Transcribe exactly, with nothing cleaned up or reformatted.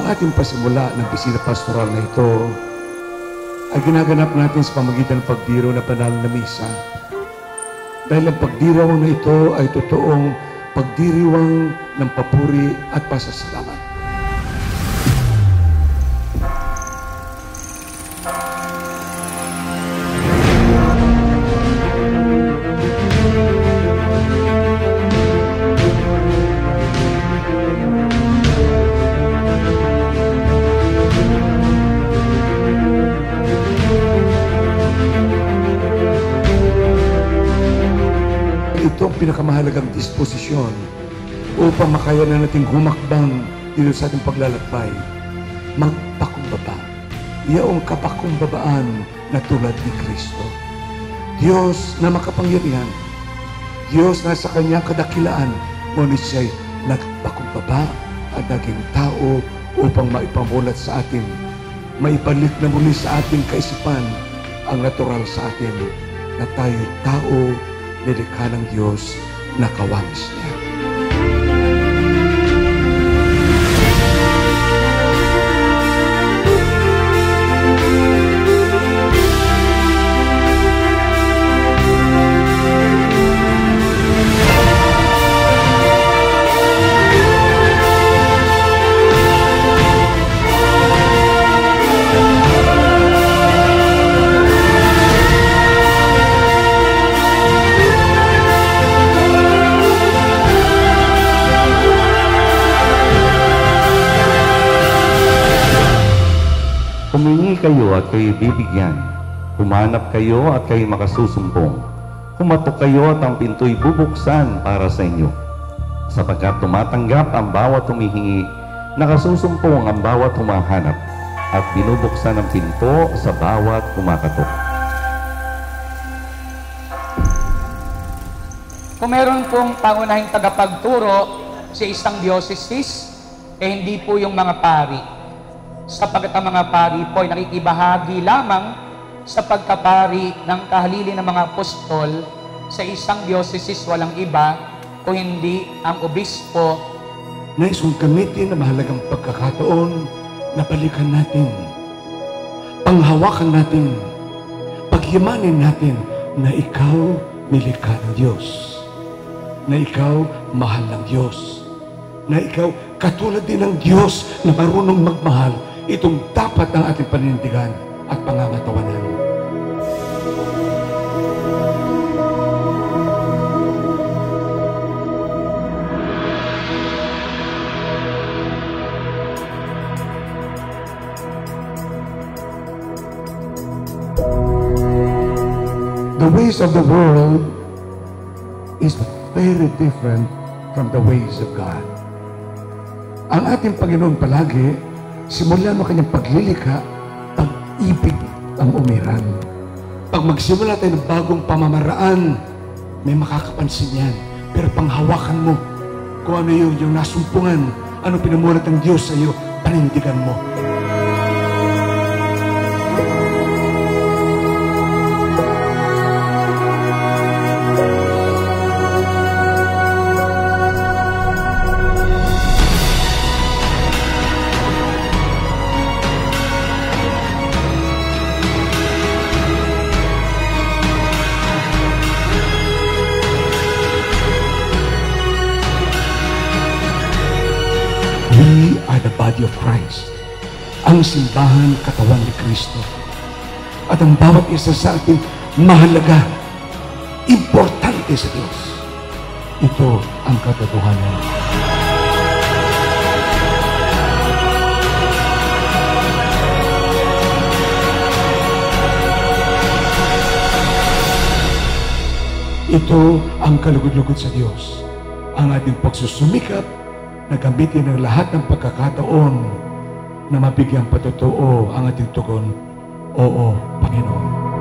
Ang ating pasimula ng bisita pastoral na ito ay ginaganap natin sa pamagitan ng pagdiro na banal na misa. Dahil ang pagdiriwang na ito ay totoong pagdiriwang ng papuri at pasasalamat. Ito ang pinakamahalagang disposisyon upang makaya na nating humakbang dito sa ating paglalakbay. Magpakumbaba. Iyaong kapakumbabaan na tulad ni Kristo. Diyos na makapangyarihan. Diyos na sa kanyang kadakilaan, ngunit siya'y nagpakumbaba at naging tao upang maipamulat sa atin. Maibalik na muli sa ating kaisipan ang natural sa atin na tayo'y tao nilikha ng Diyos na kawangis niya. Humingi kayo at kayo bibigyan. Humanap kayo at kayo makasusumbong. Humatok kayo at ang pinto'y bubuksan para sa inyo. Sapagkat tumatanggap ang bawat humihingi, nakasusumpong ang bawat humahanap, at binubuksan ang pinto sa bawat kumakatok. Kung meron pong pangunahing tagapagturo sa isang diocese, eh hindi po yung mga pari. Sapagkat ang mga pari po ay nakikibahagi lamang sa pagkapari ng kahalili ng mga apostol sa isang diocese, walang iba kung hindi ang obispo. Nais kong gamitin na mahalagang pagkakataon na balikan natin, panghawakan natin, paghimanin natin na ikaw nilikha ng Diyos, na ikaw mahal ng Diyos, na ikaw katulad din ng Diyos na marunong magmahal. Itong dapat ang ating panindigan at pangangatawanan. The ways of the world is very different from the ways of God. Ang ating Panginoon palagi, simula ng kanyang paglilikha, pag-ibig ang umiran. Pag magsimula tayo ng bagong pamamaraan, may makakapansin yan. Pero panghawakan mo kung ano yung, yung nasumpungan, ano pinamulat ng Diyos sa iyo, panindigan mo. We are the body of Christ. Ang simbahan, katawan ni Kristo. At ang bawat isa sa atin, mahalaga, importante sa Diyos. Ito ang katotohanan. Ito ang kalugod-lugod sa Diyos. Ang ating pagsusumikap na gamitin ang lahat ng pagkakataon na mabigyan patotoo ang ating tugon, Oo, Panginoon.